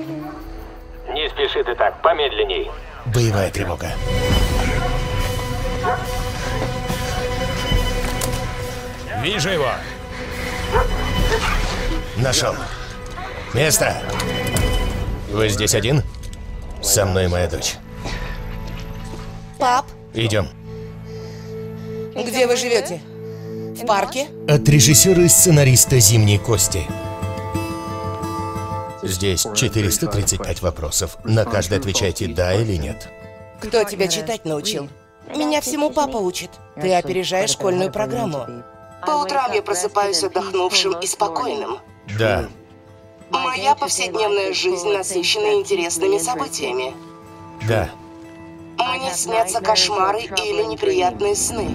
Не спеши ты так, помедленней. Боевая тревога. Вижу его. Нашел. Место. Вы здесь один? Со мной моя дочь. Пап, Идем. где вы живете? В парке? От режиссера и сценариста «Зимней кости». Здесь 435 вопросов. На каждый отвечайте «да» или «нет». Кто тебя читать научил? Меня всему папа учит. Ты опережаешь школьную программу. По утрам я просыпаюсь отдохнувшим и спокойным. Да. Моя повседневная жизнь насыщена интересными событиями. Да. Мне снятся кошмары или неприятные сны.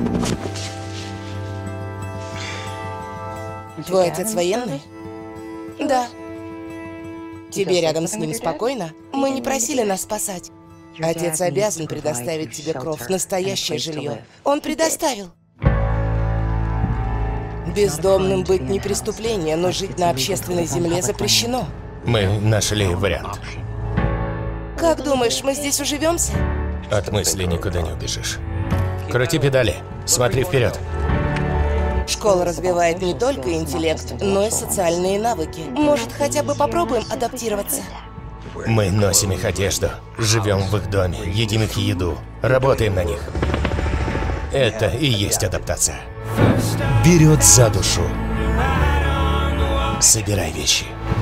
Твой отец военный? Да. Тебе рядом с ним спокойно? Мы не просили нас спасать. Отец обязан предоставить тебе кров, настоящее жилье. Он предоставил. Бездомным быть не преступление, но жить на общественной земле запрещено. Мы нашли вариант. Как думаешь, мы здесь уживемся? От мысли никуда не убежишь. Крути педали. Смотри вперед. Школа развивает не только интеллект, но и социальные навыки. Может, хотя бы попробуем адаптироваться? Мы носим их одежду, живем в их доме, едим их еду, работаем на них. Это и есть адаптация. Берет за душу. Собирай вещи.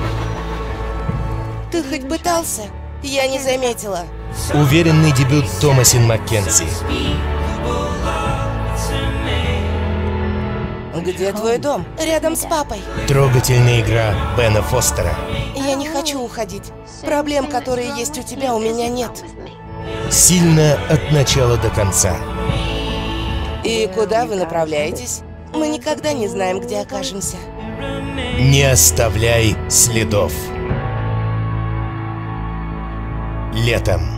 Ты хоть пытался? Я не заметила. Уверенный дебют Томасин Маккензи. Где твой дом? Рядом с папой. Трогательная игра Бена Фостера. Я не хочу уходить. Проблем, которые есть у тебя, у меня нет. Сильно от начала до конца. И куда вы направляетесь? Мы никогда не знаем, где окажемся. Не оставляй следов. Летом.